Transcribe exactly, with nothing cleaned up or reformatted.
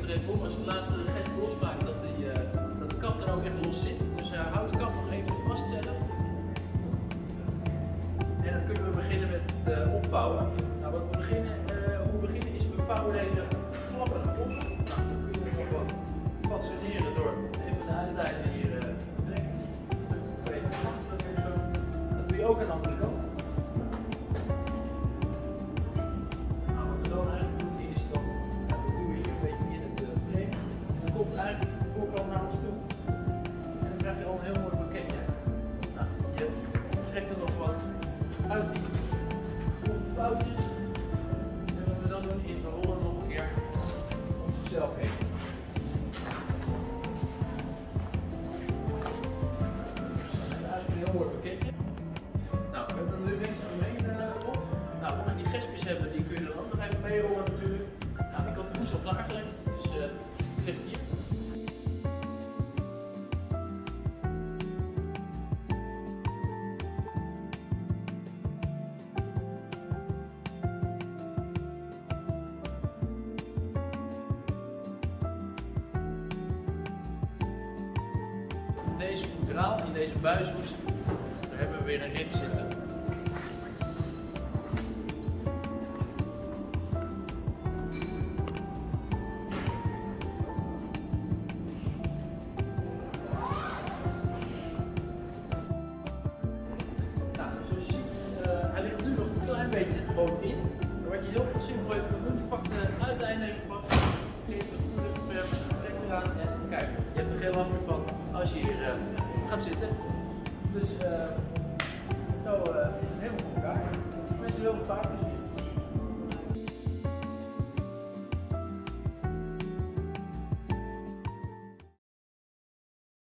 er even op als je de laatste gesp losmaakt dat, die, uh, dat de kap dan ook echt los zit. Dus uh, hou de kap nog even vast zelf. En dan kunnen we beginnen met het uh, opvouwen. Nou, wat we beginnen, uh, hoe we beginnen is we vouwen deze flappen naar voren. Nou, dan kun je nog wat fatsoeneren door even de uiteinden hier uh, te trekken. Dat doe je ook aan de andere kant. Nou, wat we dan eigenlijk doen is dan, nou, dat doen we hier een beetje in het uh, frame. En dan komt eigenlijk de voorkant naar ons toe. En dan krijg je al een heel mooi pakketje. Nou, je trekt er nog wat uit die groene foutjes. En wat we dan doen is we rollen nog een keer om zichzelf heen. Een heel mooi pakketje. Nou, we hebben er nu links omheen uh, gerold. Nou, mocht je die gespjes hebben, die kun je er dan nog even mee rollen natuurlijk. Nou, ik had de hoes al klaargelegd, dus uh, die ligt hier. Deze foedraal, in deze buishoes, daar hebben we weer een rit zitten. Nou, zoals je ziet, uh, hij ligt nu nog een klein beetje het boot in. Maar wat je heel simpel even kan doen, je pakt de uiteinden even vast, geeft de goede verf, trek eraan en kijk, je hebt er geen last meer van als je hier uh, gaat zitten. Dus uh, zo uh, is het helemaal voor elkaar. Mensen willen vaak dus